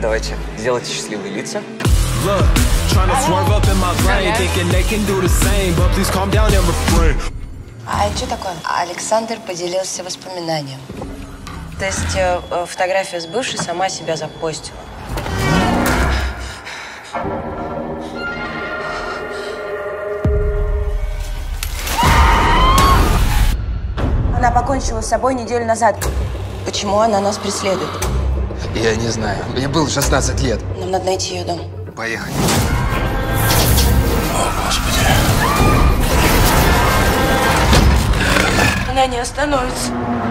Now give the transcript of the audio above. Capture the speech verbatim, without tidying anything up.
Давайте, сделайте счастливые лица. А что такое? Александр поделился воспоминанием. То есть э, фотография с бывшей сама себя запостила. Она покончила с собой неделю назад. Почему она нас преследует? Я не знаю. Мне было шестнадцать лет. Нам надо найти ее дом. Поехали. О, Господи. Она не остановится.